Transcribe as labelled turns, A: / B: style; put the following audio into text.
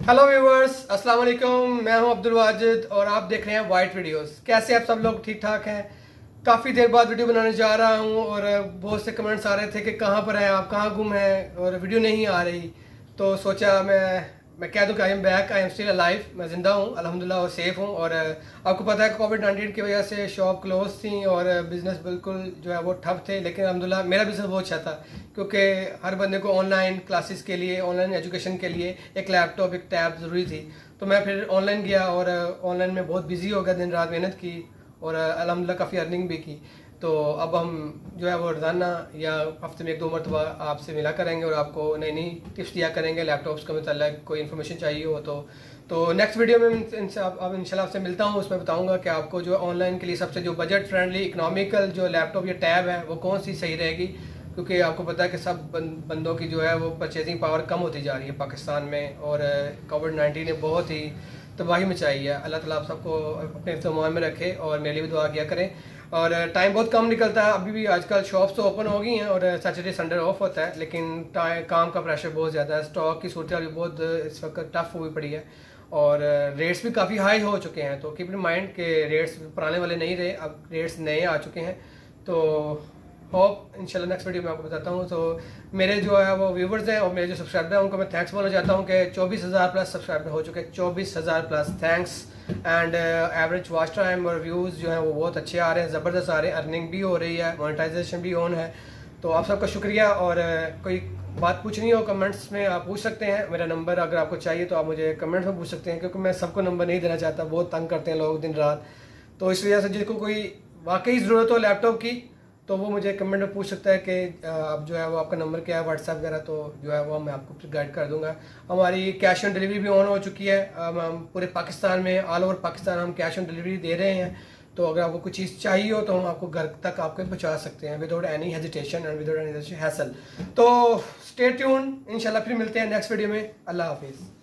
A: Hello viewers, अस्सलाम वालेकुम। मैं हूं अब्दुल वाजिद और आप देख रहे हैं वाइट वीडियोस। कैसे आप सब लोग ठीक ठाक हैं? काफ़ी देर बाद वीडियो बनाने जा रहा हूं और बहुत से कमेंट्स आ रहे थे कि कहां पर हैं आप, कहां गुम हैं और वीडियो नहीं आ रही। तो सोचा मैं कह दूं कि I am back, I am still alive. मैं ज़िंदा हूं अल्हम्दुलिल्लाह और सेफ़ हूं। और आपको पता है कोविड-19 की वजह से शॉप क्लोज थी और बिज़नेस बिल्कुल जो है वो ठप थे। लेकिन अल्हम्दुलिल्लाह मेरा बिज़नेस बहुत अच्छा था क्योंकि हर बंदे को ऑनलाइन क्लासेस के लिए, ऑनलाइन एजुकेशन के लिए एक लैपटॉप, एक टैब ज़रूरी थी। तो मैं फिर ऑनलाइन गया और ऑनलाइन में बहुत बिजी हो गया, दिन रात मेहनत की और अल्हम्दुलिल्लाह काफ़ी अर्निंग भी की। तो अब हम जो है वो रोज़ाना या हफ्ते में एक दो मरतबा आपसे मिला करेंगे और आपको नई नई टिप्स दिया करेंगे लैपटॉप्स का मतलब कोई इन्फॉर्मेशन चाहिए हो तो नेक्स्ट वीडियो में इनसे अब इंशाल्लाह आपसे मिलता हूँ। उसमें बताऊँगा कि आपको जो ऑनलाइन के लिए सबसे जो बजट फ्रेंडली इकोनॉमिकल जो लैपटॉप या टैब है वो कौन सी सही रहेगी, क्योंकि आपको पता है कि सब बंदों की जो है वो परचेजिंग पावर कम होती जा रही है पाकिस्तान में और कोविड-19 ने बहुत ही तबाही मचाई है। अल्लाह ताला आप सबको अपने इत्मीनान में रखे और मेरे लिए भी दुआ किया करें। और टाइम बहुत कम निकलता है, अभी भी आजकल शॉप्स तो ओपन हो गई हैं और सैटरडे संडे ऑफ होता है, लेकिन काम का प्रेशर बहुत ज़्यादा है। स्टॉक की सूरत भी बहुत इस वक्त टफ हुई पड़ी है और रेट्स भी काफ़ी हाई हो चुके हैं। तो कीप इन माइंड के रेट्स पुराने वाले नहीं रहे, अब रेट्स नए आ चुके हैं। तो होप इंशाल्लाह नेक्स्ट वीडियो में आपको बताता हूँ। तो मेरे जो है वो व्यूवर्स हैं और मेरे जो सब्सक्राइबर हैं उनको मैं थैंक्स बोलना चाहता हूँ कि 24,000 प्लस सब्सक्राइबर हो चुके हैं, 24,000 plus thanks. And average watch time और व्यूज़ जो हैं वो बहुत अच्छे आ रहे हैं, ज़बरदस्त आ रहे हैं, अर्निंग भी हो रही है, मोनेटाइजेशन भी ऑन है। तो आप सबका शुक्रिया। और कोई बात पूछनी हो कमेंट्स में आप पूछ सकते हैं। मेरा नंबर अगर आपको चाहिए तो आप मुझे कमेंट्स में पूछ सकते हैं, क्योंकि मैं सबको नंबर नहीं देना चाहता, बहुत तंग करते हैं लोग दिन रात। तो इस वजह से जिसको कोई वाकई ज़रूरत हो लैपटॉप की तो वो मुझे कमेंट में पूछ सकता है कि अब जो है वो आपका नंबर क्या है, व्हाट्सएप वगैरह, तो जो है वो मैं आपको गाइड कर दूंगा। हमारी कैश ऑन डिलीवरी भी ऑन हो चुकी है। हम पूरे पाकिस्तान में, ऑल ओवर पाकिस्तान हम कैश ऑन डिलीवरी दे रहे हैं। तो अगर आपको कुछ चीज़ चाहिए हो तो हम आपको घर तक आपको पहुंचा सकते हैं without any hesitation and without any hassle. तो स्टे ट्यून, इंशाल्लाह फिर मिलते हैं नेक्स्ट वीडियो में। अल्लाह हाफिज़।